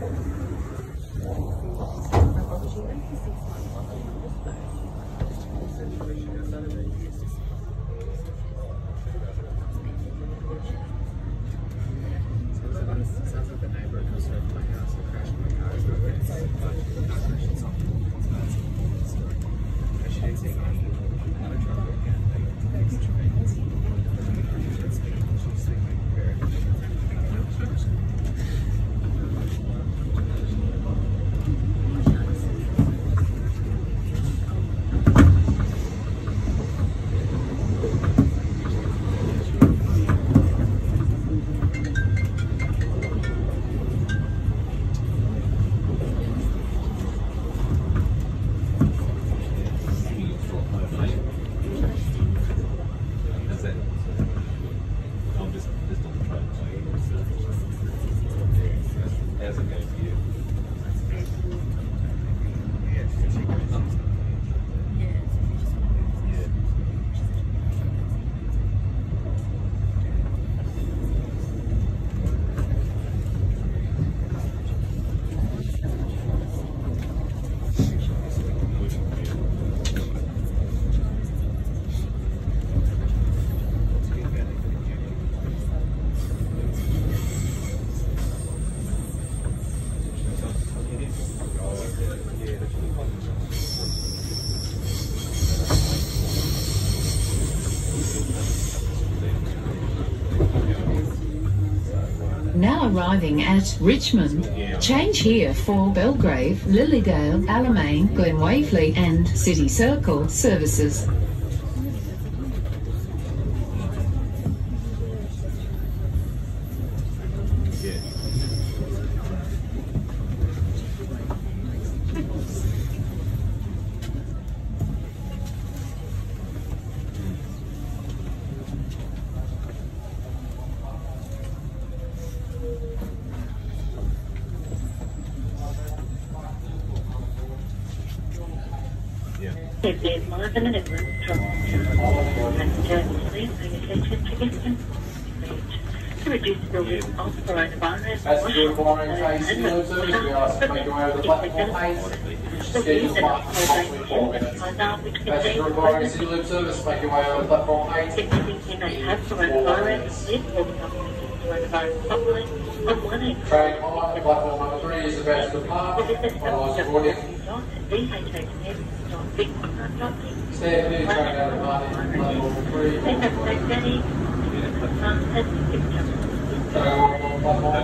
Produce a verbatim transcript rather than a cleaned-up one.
Now arriving at Richmond. Change here for Belgrave, Lilydale, Alamein, Glenwaverley and City Circle services. There's more than an influence from passengers, please pay attention to distance. To reduce the risk of coronavirus, Passenger requiring case service, we ask to make your way over the platform eight. Schedule one for Passenger requiring single service, make your way over the platform eight. If you think you may have coronavirus, please call the government coronavirus hotline on one eight. Train on, platform number three is about to depart. Otherwise, recording. Stand clear, train out of departing, platform three. Train on platform